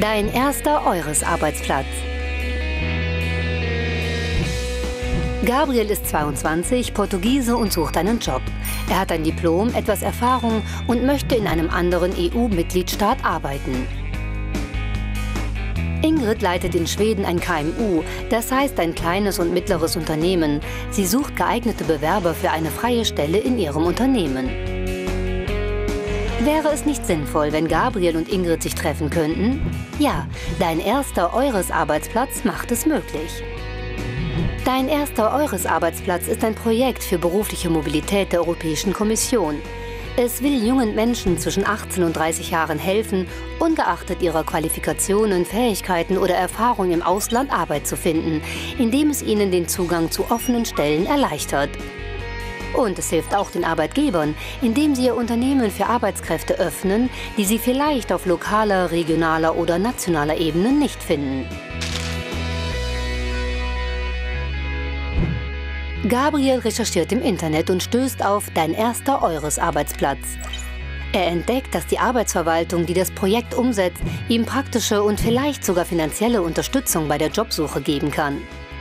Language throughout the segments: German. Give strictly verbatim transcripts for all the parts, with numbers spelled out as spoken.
Dein erster Eures-Arbeitsplatz. Gabriel ist zweiundzwanzig, Portugiese und sucht einen Job. Er hat ein Diplom, etwas Erfahrung und möchte in einem anderen E U-Mitgliedstaat arbeiten. Ingrid leitet in Schweden ein K M U, das heißt ein kleines und mittleres Unternehmen. Sie sucht geeignete Bewerber für eine freie Stelle in ihrem Unternehmen. Wäre es nicht sinnvoll, wenn Gabriel und Ingrid sich treffen könnten? Ja, dein erster Eures-Arbeitsplatz macht es möglich. Dein erster Eures-Arbeitsplatz ist ein Projekt für berufliche Mobilität der Europäischen Kommission. Es will jungen Menschen zwischen achtzehn und dreißig Jahren helfen, ungeachtet ihrer Qualifikationen, Fähigkeiten oder Erfahrung im Ausland Arbeit zu finden, indem es ihnen den Zugang zu offenen Stellen erleichtert. Und es hilft auch den Arbeitgebern, indem sie ihr Unternehmen für Arbeitskräfte öffnen, die sie vielleicht auf lokaler, regionaler oder nationaler Ebene nicht finden. Gabriel recherchiert im Internet und stößt auf Dein erster Eures-Arbeitsplatz. Er entdeckt, dass die Arbeitsverwaltung, die das Projekt umsetzt, ihm praktische und vielleicht sogar finanzielle Unterstützung bei der Jobsuche geben kann.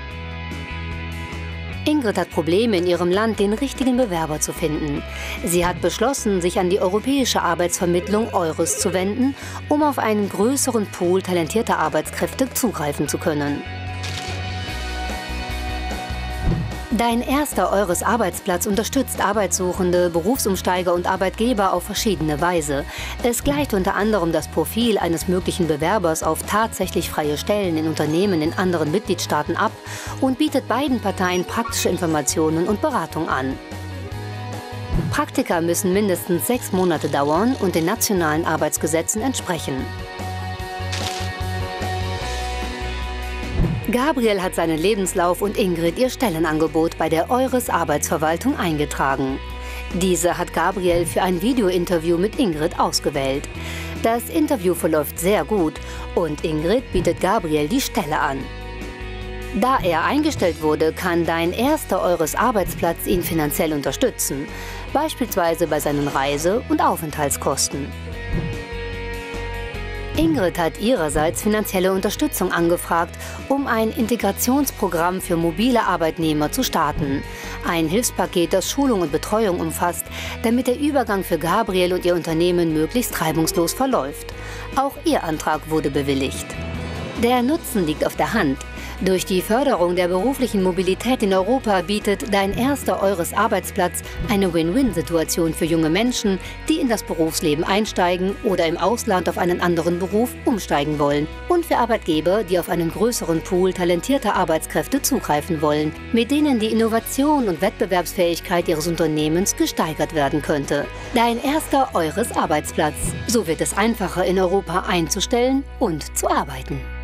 Ingrid hat Probleme in ihrem Land, den richtigen Bewerber zu finden. Sie hat beschlossen, sich an die europäische Arbeitsvermittlung Eures zu wenden, um auf einen größeren Pool talentierter Arbeitskräfte zugreifen zu können. Dein erster Eures-Arbeitsplatz unterstützt Arbeitssuchende, Berufsumsteiger und Arbeitgeber auf verschiedene Weise. Es gleicht unter anderem das Profil eines möglichen Bewerbers auf tatsächlich freie Stellen in Unternehmen in anderen Mitgliedstaaten ab und bietet beiden Parteien praktische Informationen und Beratung an. Praktika müssen mindestens sechs Monate dauern und den nationalen Arbeitsgesetzen entsprechen. Gabriel hat seinen Lebenslauf und Ingrid ihr Stellenangebot bei der Eures-Arbeitsverwaltung eingetragen. Diese hat Gabriel für ein Videointerview mit Ingrid ausgewählt. Das Interview verläuft sehr gut und Ingrid bietet Gabriel die Stelle an. Da er eingestellt wurde, kann dein erster Eures-Arbeitsplatz ihn finanziell unterstützen, beispielsweise bei seinen Reise- und Aufenthaltskosten. Ingrid hat ihrerseits finanzielle Unterstützung angefragt, um ein Integrationsprogramm für mobile Arbeitnehmer zu starten. Ein Hilfspaket, das Schulung und Betreuung umfasst, damit der Übergang für Gabriel und ihr Unternehmen möglichst reibungslos verläuft. Auch ihr Antrag wurde bewilligt. Der Nutzen liegt auf der Hand. Durch die Förderung der beruflichen Mobilität in Europa bietet dein erster Eures-Arbeitsplatz eine Win-Win-Situation für junge Menschen, die in das Berufsleben einsteigen oder im Ausland auf einen anderen Beruf umsteigen wollen. Und für Arbeitgeber, die auf einen größeren Pool talentierter Arbeitskräfte zugreifen wollen, mit denen die Innovation und Wettbewerbsfähigkeit ihres Unternehmens gesteigert werden könnte. Dein erster Eures-Arbeitsplatz. So wird es einfacher, in Europa einzustellen und zu arbeiten.